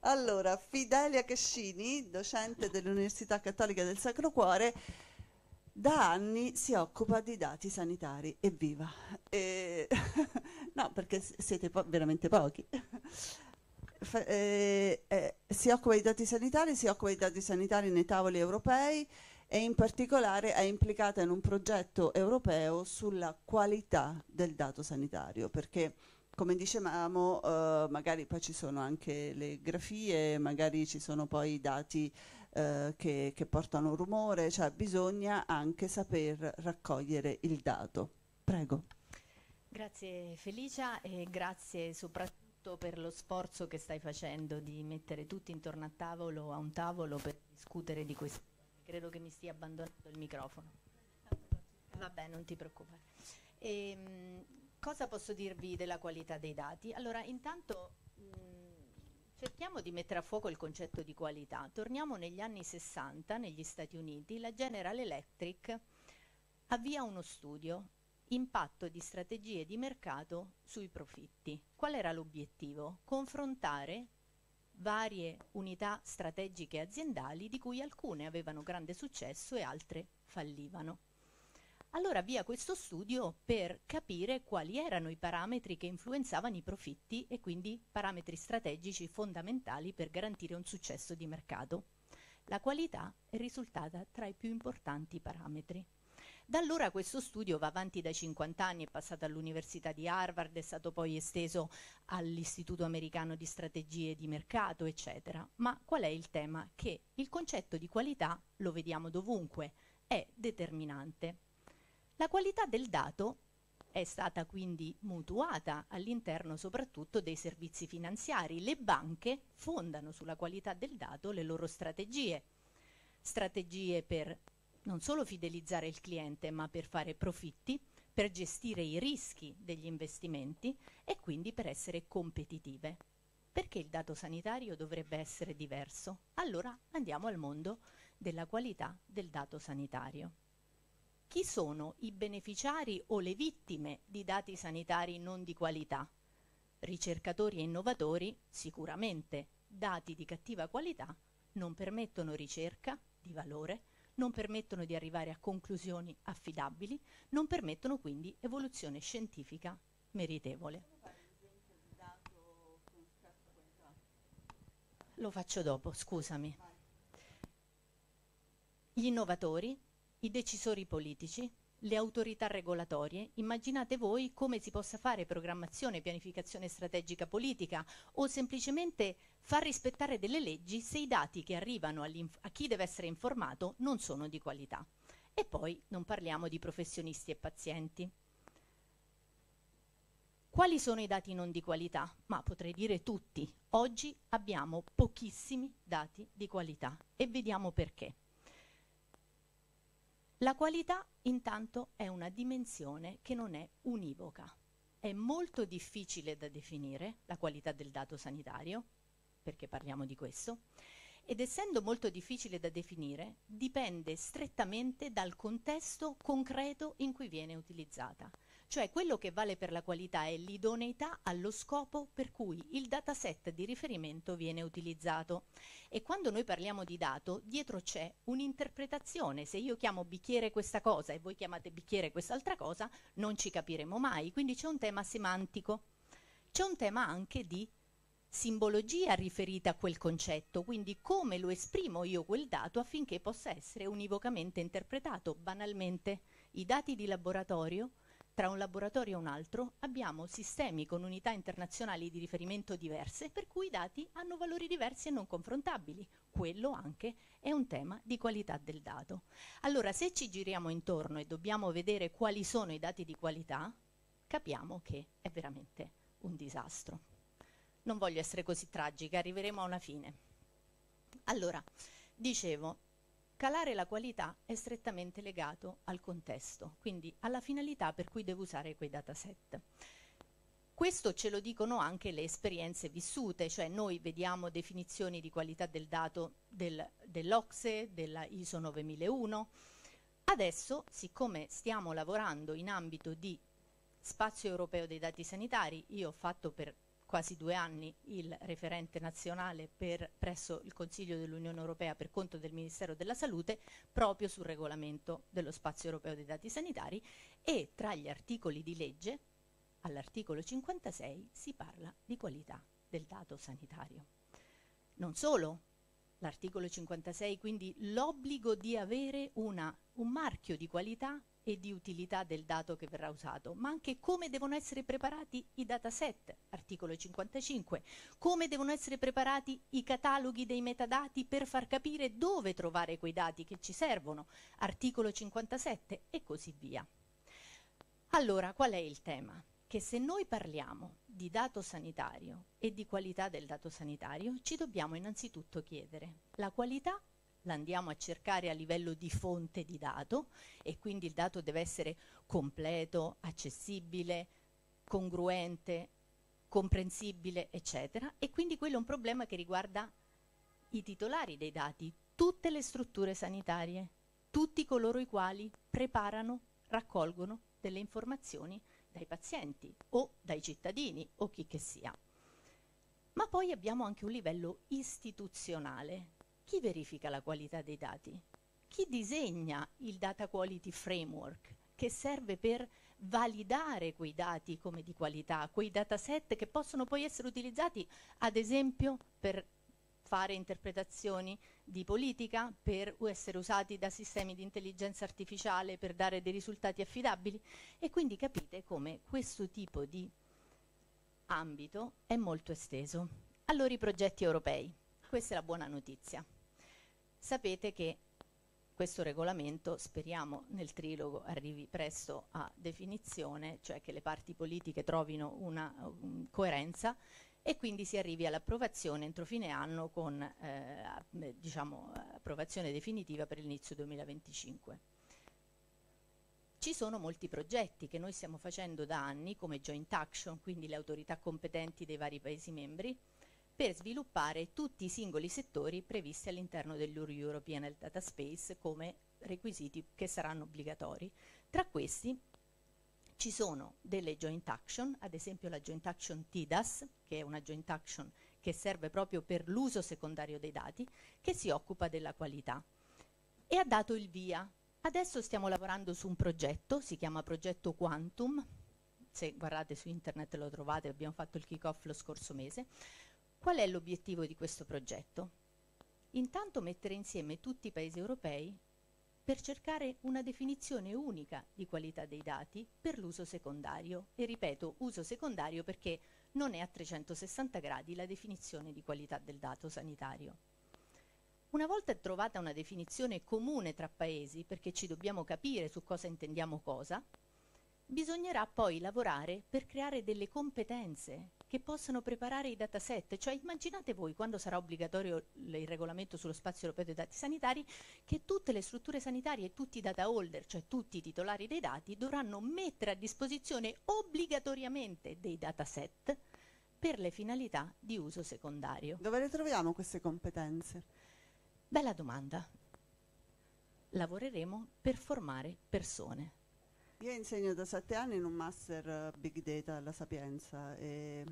Allora, Fidelia Cascini, docente dell'Università Cattolica del Sacro Cuore, da anni si occupa di dati sanitari. Evviva! E... no, perché siete veramente pochi. Si occupa di dati sanitari, si occupa di dati sanitari nei tavoli europei e in particolare è implicata in un progetto europeo sulla qualità del dato sanitario, perché come dicevamo, magari poi ci sono anche le grafie, magari ci sono poi i dati che portano rumore, cioè bisogna anche saper raccogliere il dato. Prego. Grazie Felicia e grazie soprattutto per lo sforzo che stai facendo di mettere tutti intorno a un tavolo per discutere di questo. Credo che mi stia abbandonando il microfono. Vabbè, non ti preoccupare. Cosa posso dirvi della qualità dei dati? Allora, intanto cerchiamo di mettere a fuoco il concetto di qualità. Torniamo negli anni 60, negli Stati Uniti, la General Electric avvia uno studio, impatto di strategie di mercato sui profitti. Qual era l'obiettivo? Confrontare varie unità strategiche aziendali di cui alcune avevano grande successo e altre fallivano. Allora avvia questo studio per capire quali erano i parametri che influenzavano i profitti e quindi parametri strategici fondamentali per garantire un successo di mercato. La qualità è risultata tra i più importanti parametri. Da allora questo studio va avanti da 50 anni, è passato all'Università di Harvard, è stato poi esteso all'Istituto Americano di Strategie di Mercato, eccetera. Ma qual è il tema? Che il concetto di qualità, lo vediamo dovunque, è determinante. La qualità del dato è stata quindi mutuata all'interno soprattutto dei servizi finanziari. Le banche fondano sulla qualità del dato le loro strategie per non solo fidelizzare il cliente, ma per fare profitti, per gestire i rischi degli investimenti e quindi per essere competitive. Perché il dato sanitario dovrebbe essere diverso? Allora andiamo al mondo della qualità del dato sanitario. Chi sono i beneficiari o le vittime di dati sanitari non di qualità? Ricercatori e innovatori, sicuramente. Dati di cattiva qualità non permettono ricerca di valore, non permettono di arrivare a conclusioni affidabili, non permettono quindi evoluzione scientifica meritevole. Lo faccio dopo, scusami. Gli innovatori, i decisori politici, le autorità regolatorie, immaginate voi come si possa fare programmazione, pianificazione strategica politica o semplicemente far rispettare delle leggi se i dati che arrivano a chi deve essere informato non sono di qualità. E poi non parliamo di professionisti e pazienti. Quali sono i dati non di qualità? Ma potrei dire tutti. Oggi abbiamo pochissimi dati di qualità e vediamo perché. La qualità intanto è una dimensione che non è univoca. È molto difficile da definire la qualità del dato sanitario, perché parliamo di questo, ed essendo molto difficile da definire, dipende strettamente dal contesto concreto in cui viene utilizzata. Cioè quello che vale per la qualità è l'idoneità allo scopo per cui il dataset di riferimento viene utilizzato. E quando noi parliamo di dato, dietro c'è un'interpretazione. Se io chiamo bicchiere questa cosa e voi chiamate bicchiere quest'altra cosa, non ci capiremo mai. Quindi c'è un tema semantico. C'è un tema anche di simbologia riferita a quel concetto, quindi come lo esprimo io quel dato affinché possa essere univocamente interpretato. Banalmente, i dati di laboratorio, tra un laboratorio e un altro, abbiamo sistemi con unità internazionali di riferimento diverse, per cui i dati hanno valori diversi e non confrontabili. Quello anche è un tema di qualità del dato. Allora, se ci giriamo intorno e dobbiamo vedere quali sono i dati di qualità, capiamo che è veramente un disastro. Non voglio essere così tragica, arriveremo a una fine. Allora, dicevo, calare la qualità è strettamente legato al contesto, quindi alla finalità per cui devo usare quei dataset. Questo ce lo dicono anche le esperienze vissute, cioè noi vediamo definizioni di qualità del dato dell'OCSE, della ISO 9001. Adesso, siccome stiamo lavorando in ambito di spazio europeo dei dati sanitari, io ho fatto per quasi 2 anni il referente nazionale presso il Consiglio dell'Unione Europea per conto del Ministero della Salute proprio sul regolamento dello spazio europeo dei dati sanitari, e tra gli articoli di legge all'articolo 56 si parla di qualità del dato sanitario. Non solo, l'articolo 56 quindi l'obbligo di avere un marchio di qualità e di utilità del dato che verrà usato, ma anche come devono essere preparati i dataset, articolo 55, come devono essere preparati i cataloghi dei metadati per far capire dove trovare quei dati che ci servono, articolo 57 e così via. Allora, qual è il tema? Che se noi parliamo di dato sanitario e di qualità del dato sanitario, ci dobbiamo innanzitutto chiedere: la qualità la andiamo a cercare a livello di fonte di dato, e quindi il dato deve essere completo, accessibile, congruente, comprensibile, eccetera, e quindi quello è un problema che riguarda i titolari dei dati, tutte le strutture sanitarie, tutti coloro i quali preparano, raccolgono delle informazioni dai pazienti o dai cittadini o chi che sia. Ma poi abbiamo anche un livello istituzionale. Chi verifica la qualità dei dati? Chi disegna il Data Quality Framework che serve per validare quei dati come di qualità, quei dataset che possono poi essere utilizzati ad esempio per fare interpretazioni di politica, per essere usati da sistemi di intelligenza artificiale per dare dei risultati affidabili? E quindi capite come questo tipo di ambito è molto esteso. Allora, i progetti europei. Questa è la buona notizia. Sapete che questo regolamento, speriamo nel trilogo arrivi presto a definizione, cioè che le parti politiche trovino una coerenza e quindi si arrivi all'approvazione entro fine anno con approvazione definitiva per l'inizio 2025. Ci sono molti progetti che noi stiamo facendo da anni come joint action, quindi le autorità competenti dei vari Paesi membri, per sviluppare tutti i singoli settori previsti all'interno dell'European Health Data Space come requisiti che saranno obbligatori. Tra questi ci sono delle joint action, ad esempio la joint action TIDAS, che è una joint action che serve proprio per l'uso secondario dei dati, che si occupa della qualità e ha dato il via. Adesso stiamo lavorando su un progetto, si chiama progetto Quantum, se guardate su internet lo trovate, abbiamo fatto il kick-off lo scorso mese. Qual è l'obiettivo di questo progetto? Intanto mettere insieme tutti i Paesi europei per cercare una definizione unica di qualità dei dati per l'uso secondario. E ripeto, uso secondario perché non è a 360 gradi la definizione di qualità del dato sanitario. Una volta trovata una definizione comune tra Paesi, perché ci dobbiamo capire su cosa intendiamo cosa, bisognerà poi lavorare per creare delle competenze che possano preparare i dataset. Cioè immaginate voi, quando sarà obbligatorio il regolamento sullo spazio europeo dei dati sanitari, che tutte le strutture sanitarie e tutti i data holder, cioè tutti i titolari dei dati, dovranno mettere a disposizione obbligatoriamente dei dataset per le finalità di uso secondario. Dove le troviamo queste competenze? Bella domanda. Lavoreremo per formare persone. Io insegno da 7 anni in un master Big Data alla Sapienza e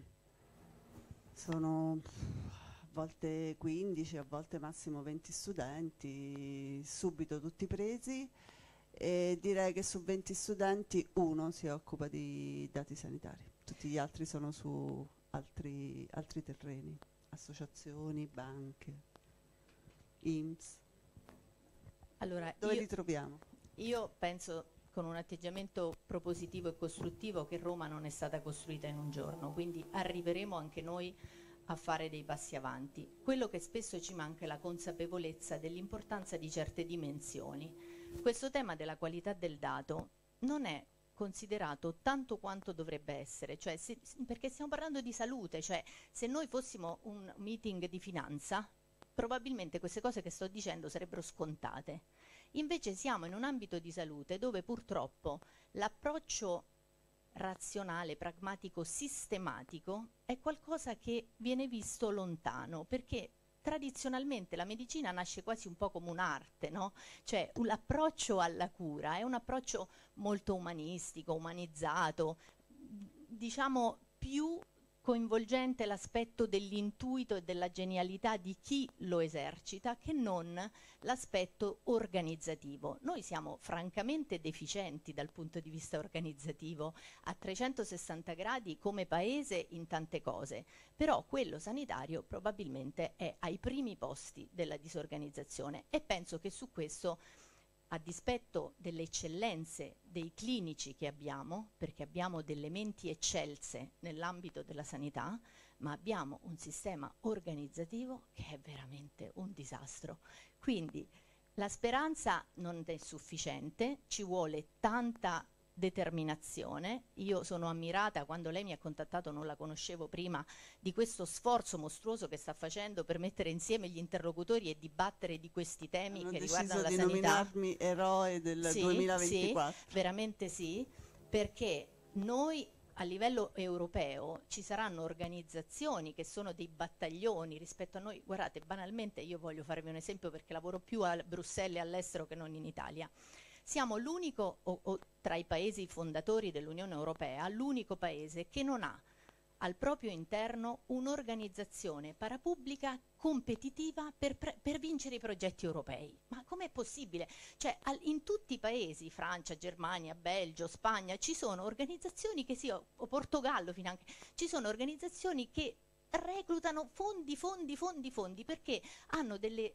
sono a volte 15, a volte massimo 20 studenti, subito tutti presi, e direi che su 20 studenti uno si occupa di dati sanitari, tutti gli altri sono su altri terreni, associazioni, banche, INPS. Allora, dove li troviamo? Io penso con un atteggiamento propositivo e costruttivo che Roma non è stata costruita in un giorno, quindi arriveremo anche noi a fare dei passi avanti. Quello che spesso ci manca è la consapevolezza dell'importanza di certe dimensioni. Questo tema della qualità del dato non è considerato tanto quanto dovrebbe essere, cioè perché stiamo parlando di salute, cioè se noi fossimo un meeting di finanza, probabilmente queste cose che sto dicendo sarebbero scontate. Invece siamo in un ambito di salute dove purtroppo l'approccio razionale, pragmatico, sistematico è qualcosa che viene visto lontano, perché tradizionalmente la medicina nasce quasi un po' come un'arte, no? Cioè l'approccio alla cura è un approccio molto umanistico, umanizzato, diciamo più coinvolgente l'aspetto dell'intuito e della genialità di chi lo esercita che non l'aspetto organizzativo. Noi siamo francamente deficienti dal punto di vista organizzativo a 360 gradi come paese in tante cose, però quello sanitario probabilmente è ai primi posti della disorganizzazione e penso che su questo, a dispetto delle eccellenze dei clinici che abbiamo, perché abbiamo delle menti eccelse nell'ambito della sanità, ma abbiamo un sistema organizzativo che è veramente un disastro. Quindi la speranza non è sufficiente, ci vuole tanta determinazione. Io sono ammirata, quando lei mi ha contattato, non la conoscevo prima, di questo sforzo mostruoso che sta facendo per mettere insieme gli interlocutori e dibattere di questi temi che riguardano la sanità. Hanno deciso di nominarmi eroe del 2024. Sì, veramente sì, perché noi a livello europeo ci saranno organizzazioni che sono dei battaglioni rispetto a noi. Guardate, banalmente, io voglio farvi un esempio perché lavoro più a Bruxelles e all'estero che non in Italia. Siamo l'unico, o tra i paesi fondatori dell'Unione Europea, l'unico paese che non ha al proprio interno un'organizzazione parapubblica competitiva per vincere i progetti europei. Ma com'è possibile? Cioè, in tutti i paesi, Francia, Germania, Belgio, Spagna, ci sono organizzazioni che o Portogallo finanche, ci sono organizzazioni che reclutano fondi perché hanno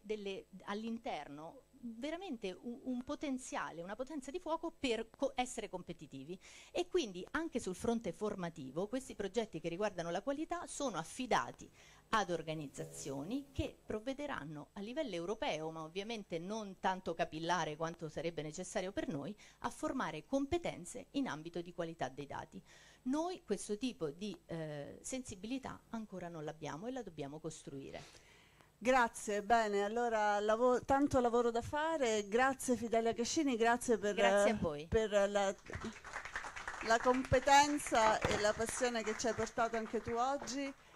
all'interno veramente un potenziale, una potenza di fuoco per essere competitivi, e quindi anche sul fronte formativo questi progetti che riguardano la qualità sono affidati ad organizzazioni che provvederanno a livello europeo, ma ovviamente non tanto capillare quanto sarebbe necessario per noi, a formare competenze in ambito di qualità dei dati. Noi questo tipo di sensibilità ancora non l'abbiamo e la dobbiamo costruire. Grazie, bene, allora tanto lavoro da fare. Grazie Fidelia Cascini, grazie Grazie a voi. Per la competenza e la passione che ci hai portato anche tu oggi.